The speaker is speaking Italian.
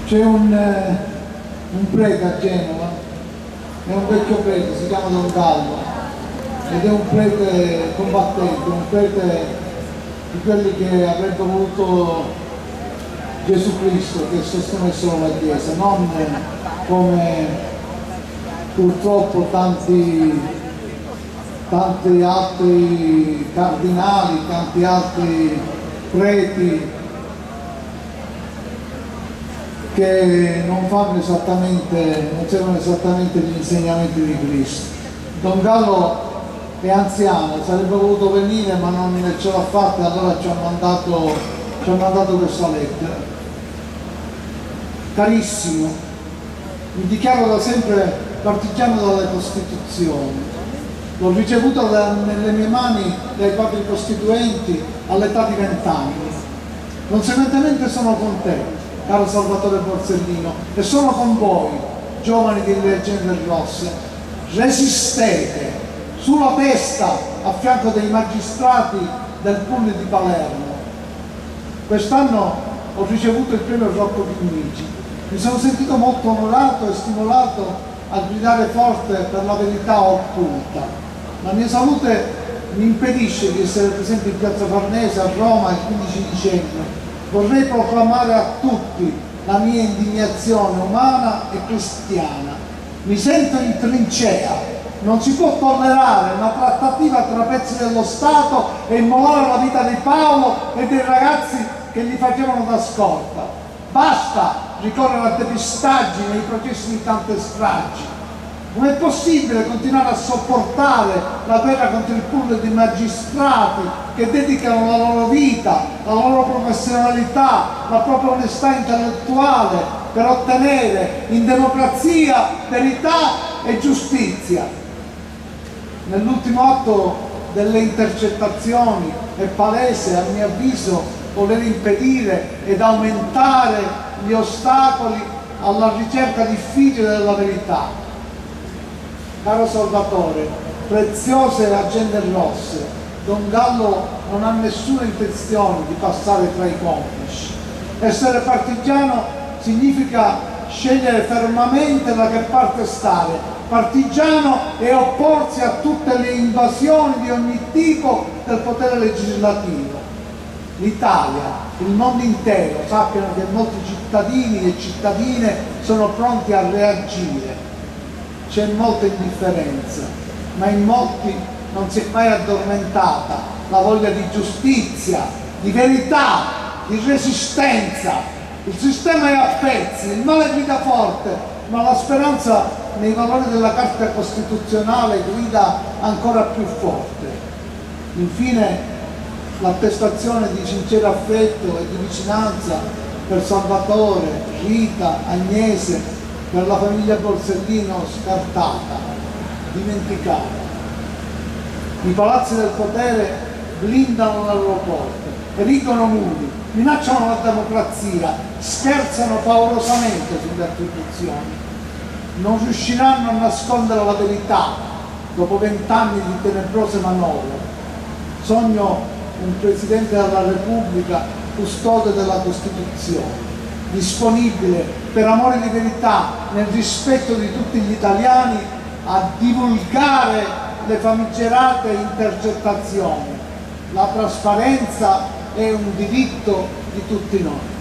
C'è un prete a Genova, è un vecchio prete, si chiama Don Gallo, ed è un prete combattente, un prete di quelli che avrebbe voluto Gesù Cristo, che sostiene solo la Chiesa, non come purtroppo tanti altri cardinali, tanti altri preti che non seguono esattamente gli insegnamenti di Cristo. Don Gallo è anziano, sarebbe voluto venire ma non ce l'ha fatta, e allora ci ha mandato questa lettera. Carissimo, mi dichiaro da sempre partigiano delle Costituzioni. L'ho ricevuto nelle mie mani dai padri costituenti all'età di 20 anni. Conseguentemente sono con te, caro Salvatore Borsellino, e sono con voi, giovani di Leggende Rosse. Resistete sulla testa a fianco dei magistrati del Puglia di Palermo. Quest'anno ho ricevuto il premio Rocco Chinnici. Mi sono sentito molto onorato e stimolato a gridare forte per la verità occulta. La mia salute mi impedisce di essere presente in piazza Farnese a Roma il 15 dicembre. Vorrei proclamare a tutti la mia indignazione umana e cristiana. Mi sento in trincea. Non si può tollerare una trattativa tra pezzi dello Stato e immolare la vita di Paolo e dei ragazzi che gli facevano da scorta. Basta ricorrere a depistaggi nei processi di tante stragi. Non è possibile continuare a sopportare la guerra contro il pool di magistrati che dedicano la loro vita, la loro professionalità, la propria onestà intellettuale per ottenere in democrazia verità e giustizia. Nell'ultimo atto delle intercettazioni è palese, a mio avviso, voler impedire ed aumentare gli ostacoli alla ricerca difficile della verità. Caro Salvatore, preziose agende rosse, Don Gallo non ha nessuna intenzione di passare tra i complici. Essere partigiano significa scegliere fermamente da che parte stare. Partigiano è opporsi a tutte le invasioni di ogni tipo del potere legislativo. L'Italia, il mondo intero sappiano che molti cittadini e cittadine sono pronti a reagire. C'è molta indifferenza, ma in molti non si è mai addormentata la voglia di giustizia, di verità, di resistenza. Il sistema è a pezzi, il male grida forte, ma la speranza nei valori della Carta Costituzionale grida ancora più forte. Infine, l'attestazione di sincero affetto e di vicinanza per Salvatore, Rita, Agnese, per la famiglia Borsellino scartata, dimenticata. I palazzi del potere blindano le loro porte, erigono muri, minacciano la democrazia, scherzano paurosamente sulle attribuzioni. Non riusciranno a nascondere la verità dopo 20 anni di tenebrose manovre. Sogno un Presidente della Repubblica custode della Costituzione, disponibile per amore di verità, nel rispetto di tutti gli italiani, a divulgare le famigerate intercettazioni. La trasparenza è un diritto di tutti noi.